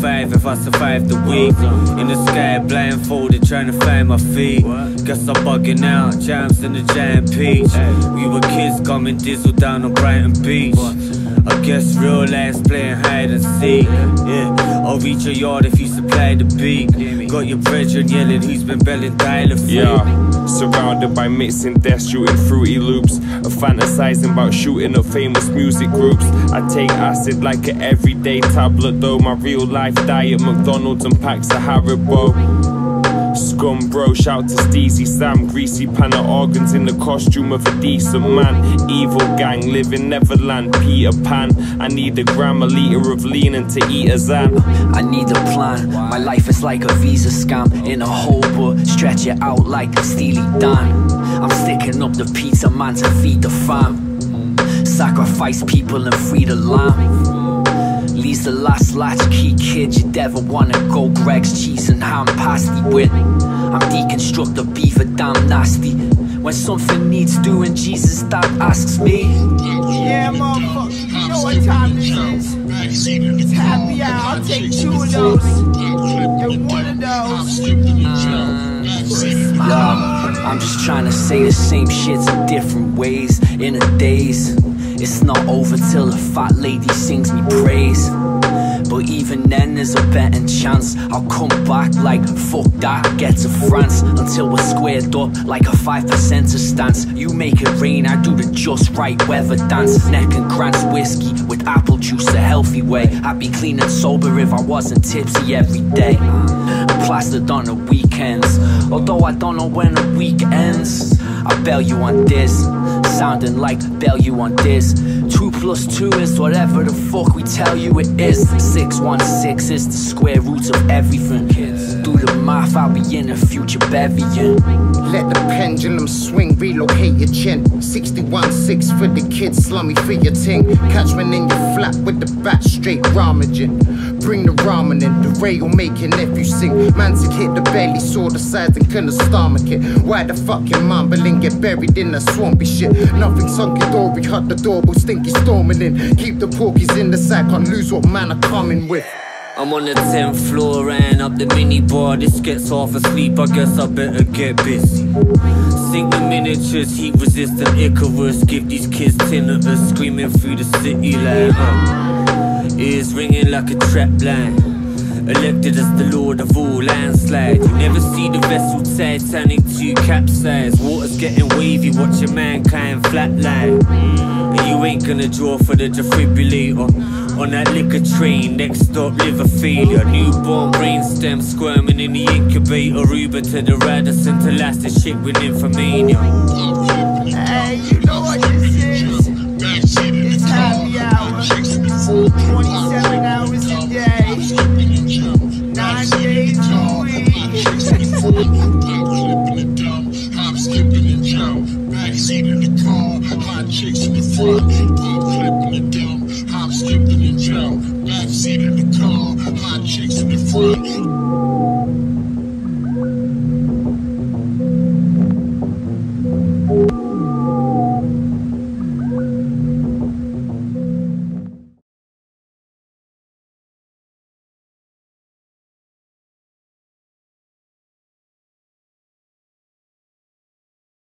5 if I survive the week. In the sky, blindfolded, trying to find my feet. Guess I'm bugging out, jams in the giant peach. We were kids coming diesel down on Brighton Beach. I guess real life's playing hide and seek. Yeah, I'll reach a yard if you supply the beat. Got your brethren yelling, who's been belling dialer free. Yeah, surrounded by mates in death, shooting fruity loops. Fantasizing about shooting up famous music groups. I take acid like an everyday tablet though. My real life diet, McDonald's and packs of Haribo. Scum bro, shout to Steezy Sam. Greasy pan of organs in the costume of a decent man. Evil gang, live in Neverland, Peter Pan. I need a gram, a litre of lean and to eat a zan. I need a plan, my life is like a visa scam. In a hole but stretch it out like Steely Dan. I'm sticking up the pizza man to feed the fam. Sacrifice people and free the lamb. Leaves the last latchkey kid, you never wanna go Greg's cheese and ham pasty with. I'm deconstruct the beef a damn nasty. When something needs doing, Jesus that asks me. Yeah, motherfucker, you know what time this is. It's happy hour, I'll take 2 of those. You're one of those. I'm just trying to say the same shits in different ways. In a daze, it's not over till the fat lady sings me praise. But even then there's a betting chance I'll come back like fuck that, get to France. Until we're squared up like a 5% stance. You make it rain, I do the just right weather dance. Neck and Grant's whiskey with apple juice, a healthy way. I'd be clean and sober if I wasn't tipsy every day. Plastered on the weekends, although I don't know when the week ends. I bail you on this, sounding like bail you on this. 2 + 2 is whatever the fuck we tell you it is. 616 is the square root of everything. Do the math, I'll be in the future bevying. Let the pendulum swing, relocate your chin. 61.6 for the kids, slummy for your ting. Catch me in your flat with the bat straight ramaging. Bring the ramen in, the ray will make your nephew sing. Man's hit the belly, saw the sides and couldn't stomach it. Why the fucking mumbling get buried in that swampy shit? Nothing's hunky-dory, hut the door, but stinky storming in. Keep the porkies in the sack, can't lose what man I'm coming with. I'm on the 10th floor and up the mini bar. This gets half asleep, I guess I better get busy. Sink the miniatures, heat resistant Icarus. Give these kids tinnitus, screaming through the city like ears ringing like a trap line. Elected as the lord of all landslide. You never see the vessel Titanic to capsize. Water's getting wavy, watching mankind flatline. And you ain't gonna draw for the defibrillator. On that liquor train, next stop liver failure. Newborn brainstem squirming in the incubator. Uber to the Radisson to last the shit with Infomania. Hey, you know what this is? It's happy hour. 27 hours a day, 9 days a week.